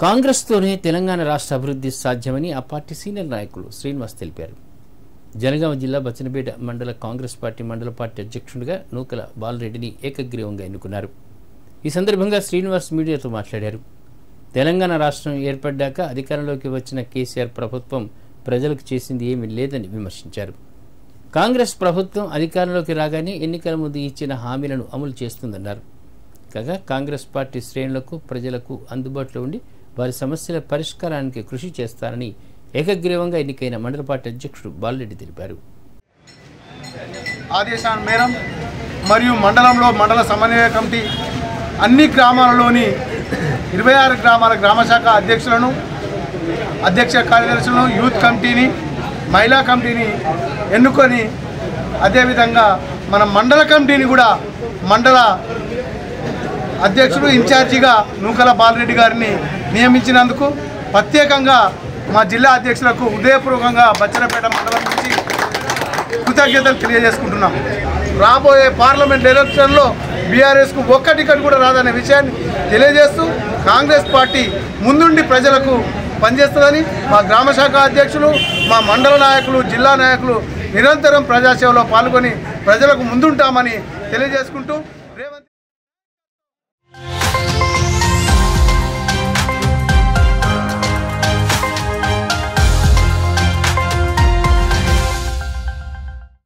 కాంగ్రెస్తోనే తెలంగాణ రాష్ట్ర అభివృద్ధి సాధ్యమని ఆ పార్టీ సీనియర్ నాయకులు శ్రీనివాస్ తెలిపారు. జనగామ జిల్లా బచ్చనపేట మండల కాంగ్రెస్ పార్టీ మండల పార్టీ అధ్యక్షుడిగా నూకల బాలరెడ్డిని ఏకగ్రీవంగా ఎన్నుకున్నారు. ఈ సందర్భంగా శ్రీనివాస్ మీడియాతో మాట్లాడారు. తెలంగాణ రాష్ట్రం ఏర్పడ్డాక అధికారంలోకి వచ్చిన కేసీఆర్ ప్రభుత్వం ప్రజలకు చేసింది ఏమీ లేదని విమర్శించారు. కాంగ్రెస్ ప్రభుత్వం అధికారంలోకి రాగానే ఎన్నికల ముందు ఇచ్చిన హామీలను అమలు చేస్తుందన్నారు. కాగా కాంగ్రెస్ పార్టీ శ్రేణులకు ప్రజలకు అందుబాటులో ఉండి వారి సమస్యల పరిష్కారానికి కృషి చేస్తారని ఏకగ్రీవంగా ఎన్నికైన మండల పార్టీ అధ్యక్షుడు బాలరెడ్డి తెలిపారు. ఆదేశాల మేరకు మరియు మండలంలో మండల సమన్వయ కమిటీ అన్ని గ్రామాలలోని 26 గ్రామాల గ్రామశాఖ అధ్యక్షులను, అధ్యక్ష కార్యదర్శులను, యూత్ కమిటీని, మహిళా కమిటీని ఎన్నుకొని అదేవిధంగా మన మండల కమిటీని కూడా మండల అధ్యక్షుడు ఇన్ఛార్జిగా నూకల బాలరెడ్డి గారిని నియమించినందుకు ప్రత్యేకంగా మా జిల్లా అధ్యక్షులకు హృదయపూర్వకంగా బచ్చనపేట మండలం నుంచి కృతజ్ఞతలు తెలియజేసుకుంటున్నాం. రాబోయే పార్లమెంట్ ఎలక్షన్లో బీఆర్ఎస్కు ఒక్క టికెట్ కూడా రాదనే విషయాన్ని తెలియజేస్తూ కాంగ్రెస్ పార్టీ ముందుండి ప్రజలకు పనిచేస్తుందని మా గ్రామశాఖ అధ్యక్షులు, మా మండల నాయకులు, జిల్లా నాయకులు నిరంతరం ప్రజాసేవలో పాల్గొని ప్రజలకు ముందుంటామని తెలియజేసుకుంటూ